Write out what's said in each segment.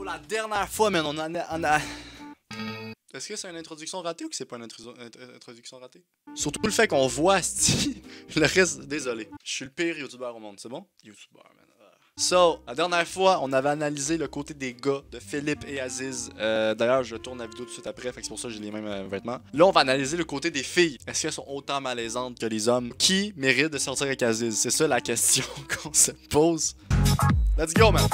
la dernière fois, man, on a... Est-ce que c'est une introduction ratée ou que c'est pas une introduction ratée? Surtout le fait qu'on voit le reste. Désolé. Je suis le pire youtubeur au monde, c'est bon? Youtubeur, man. So, la dernière fois, on avait analysé le côté des gars de Philippe et Aziz. D'ailleurs, je tourne la vidéo tout de suite après, fait que c'est pour ça que j'ai les mêmes vêtements. Là, on va analyser le côté des filles. Est-ce qu'elles sont autant malaisantes que les hommes? Qui mérite de sortir avec Aziz? C'est ça la question qu'on se pose. Let's go, man!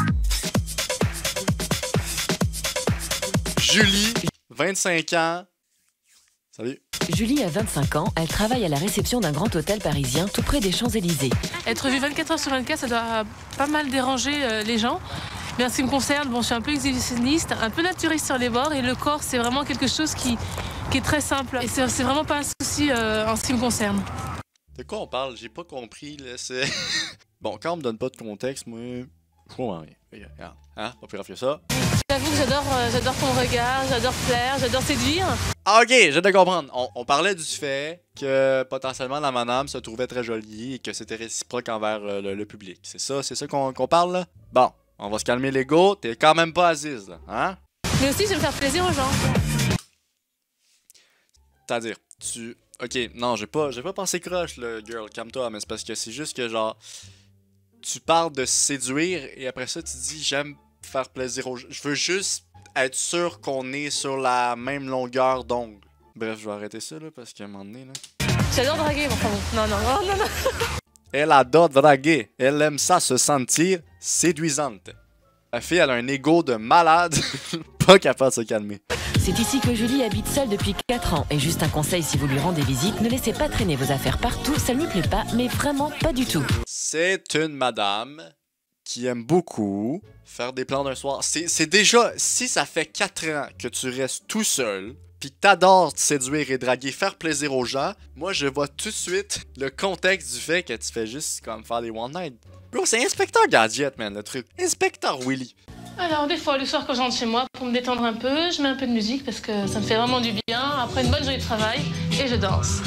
Julie, 25 ans. Salut. Julie a 25 ans, elle travaille à la réception d'un grand hôtel parisien tout près des Champs-Élysées. Être vue 24 heures sur 24, ça doit pas mal déranger les gens. Mais en ce qui me concerne, bon, je suis un peu exhibitionniste, un peu naturiste sur les bords et le corps, c'est vraiment quelque chose qui est très simple. Et c'est vraiment pas un souci en ce qui me concerne. De quoi on parle? J'ai pas compris, là, c'est... Bon, quand on me donne pas de contexte, moi, je comprends rien. Hein? Pas plus grave que ça. J'avoue que j'adore ton regard, j'adore plaire, j'adore séduire. Ah, ok, je viens de comprendre. On parlait du fait que potentiellement la madame se trouvait très jolie et que c'était réciproque envers le public. C'est ça qu'on parle là? Bon, on va se calmer l'ego, t'es quand même pas Aziz là, hein? Mais aussi, je veux faire plaisir aux gens. C'est-à-dire, Ok, non, j'ai pas pensé croche, là, girl, calme-toi, mais c'est parce que c'est juste que genre... Tu parles de séduire et après ça, tu dis j'aime faire plaisir aux gens. Je veux juste être sûr qu'on est sur la même longueur d'ongle. Bref, je vais arrêter ça là parce qu'à un moment donné là. J'adore draguer, enfin bon. Non. Elle adore draguer. Elle aime ça se sentir séduisante. La fille, elle a un ego de malade. Pas capable de se calmer. C'est ici que Julie habite seule depuis 4 ans. Et juste un conseil, si vous lui rendez visite, ne laissez pas traîner vos affaires partout. Ça ne lui plaît pas, mais vraiment pas du tout. C'est une madame qui aime beaucoup faire des plans d'un soir. C'est déjà, si ça fait 4 ans que tu restes tout seul, pis que t'adores te séduire et draguer, faire plaisir aux gens, moi je vois tout de suite le contexte du fait que tu fais juste comme faire des one night. Bro, c'est Inspecteur Gadget, man, le truc. Inspecteur Willy. Alors, des fois, le soir, quand je rentre chez moi, pour me détendre un peu, je mets un peu de musique parce que ça me fait vraiment du bien après une bonne journée de travail et je danse.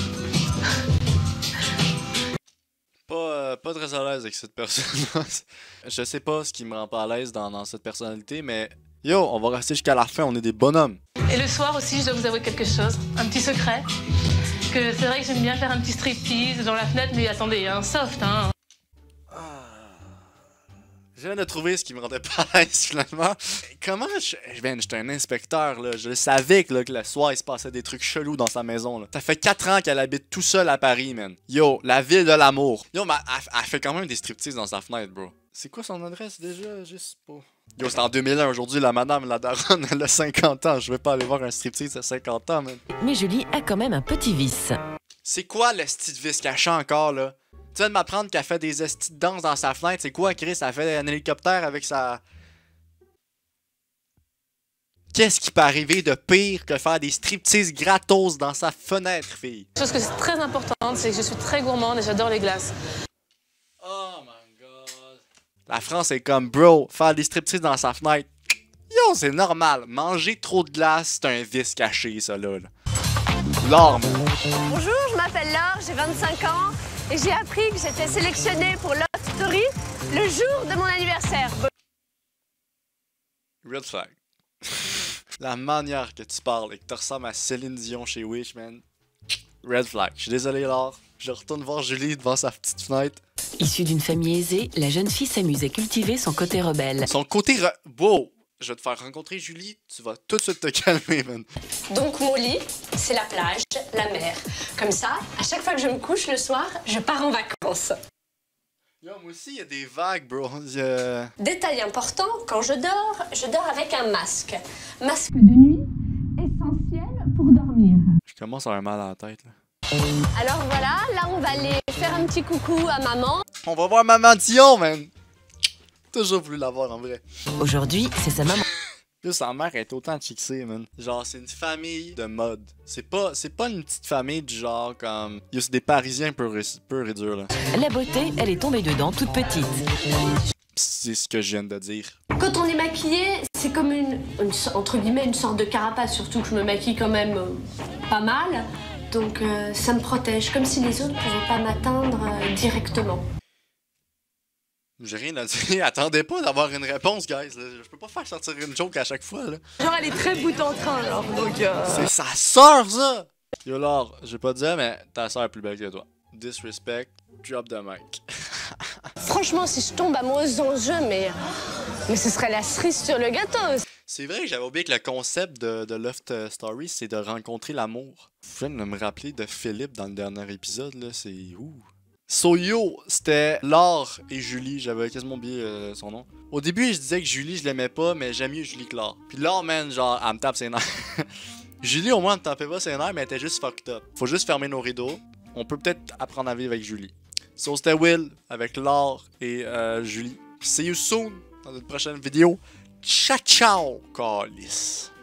Pas très à l'aise avec cette personne. Je sais pas ce qui me rend pas à l'aise dans cette personnalité, mais yo, on va rester jusqu'à la fin, on est des bonhommes. Et le soir aussi, je dois vous avouer quelque chose, un petit secret. Que c'est vrai que j'aime bien faire un petit striptease dans la fenêtre, mais attendez, un soft, hein. Je viens de trouver ce qui me rendait pas à l'aise finalement. Comment j'étais un inspecteur là, je savais que le soir il se passait des trucs chelous dans sa maison là. Ça fait 4 ans qu'elle habite tout seule à Paris, man. Yo, la ville de l'amour. Yo, mais elle fait quand même des striptease dans sa fenêtre, bro. C'est quoi son adresse déjà? Juste pas. Yo, c'est en 2001 aujourd'hui, la madame, la daronne, elle a 50 ans. Je vais pas aller voir un striptease à 50 ans, man. Mais Julie a quand même un petit vice. C'est quoi le style de vice caché encore là? Tu viens de m'apprendre qu'elle fait des estis de danse dans sa fenêtre. C'est quoi, Chris? Elle fait un hélicoptère avec sa... Qu'est-ce qui peut arriver de pire que faire des striptease gratos dans sa fenêtre, fille? Une chose que c'est très importante, c'est que je suis très gourmande et j'adore les glaces. Oh my god. La France est comme, bro, faire des striptease dans sa fenêtre. Yo, c'est normal. Manger trop de glace, c'est un vice caché, ça, là. Laure, man. Bonjour, je m'appelle Laure, j'ai 25 ans et j'ai appris que j'étais sélectionnée pour Love Story le jour de mon anniversaire. Red flag. La manière que tu parles et que tu ressembles à Céline Dion chez Wish, man. Red flag. Je suis désolé, Laure. Je retourne voir Julie devant sa petite fenêtre. Issue d'une famille aisée, la jeune fille s'amuse à cultiver son côté rebelle. Son côté wow! Je vais te faire rencontrer Julie, tu vas tout de suite te calmer, man. Donc mon lit, c'est la plage, la mer. Comme ça, à chaque fois que je me couche le soir, je pars en vacances. Yo, moi aussi, il y a des vagues, bro. Détail important, quand je dors avec un masque. Masque de nuit, essentiel pour dormir. Je commence à avoir mal à la tête, là. Alors voilà, là on va aller faire un petit coucou à maman. On va voir Maman Dion, man! Toujours voulu la voir, en vrai. Aujourd'hui, c'est sa maman. Yo, sa mère est autant chixée, man. Genre, c'est une famille de mode. C'est pas une petite famille du genre comme... Yo, c'est des Parisiens pur et durs, là. La beauté, elle est tombée dedans toute petite. C'est ce que je viens de dire. Quand on est maquillé, c'est comme entre guillemets une sorte de carapace, surtout que je me maquille quand même pas mal. Donc ça me protège, comme si les autres ne pouvaient pas m'atteindre directement. J'ai rien à dire. Attendez pas d'avoir une réponse, guys. Là. Je peux pas faire sortir une joke à chaque fois. Là. Genre, elle est très bout en train, alors, donc... C'est sa sœur, ça! Yo, Laure, je vais pas te dire, mais ta sœur est plus belle que toi. Disrespect, drop the mic. Franchement, si je tombe amoureuse dans le jeu, mais ce serait la cerise sur le gâteau. C'est vrai que j'avais oublié que le concept de Loft Story, c'est de rencontrer l'amour. Vous viens de me rappeler de Philippe dans le dernier épisode, là, c'est ouh. So yo, c'était Laure et Julie, j'avais quasiment oublié son nom. Au début, je disais que Julie, je l'aimais pas, mais j'aime mieux Julie que Laure. Puis Laure, man, genre, elle me tape ses nerfs. Julie, au moins, elle me tapait pas ses nerfs, mais elle était juste fucked up. Faut juste fermer nos rideaux. On peut peut-être apprendre à vivre avec Julie. So, c'était Will, avec Laure et Julie. See you soon dans une prochaine vidéo. Ciao, ciao, calice.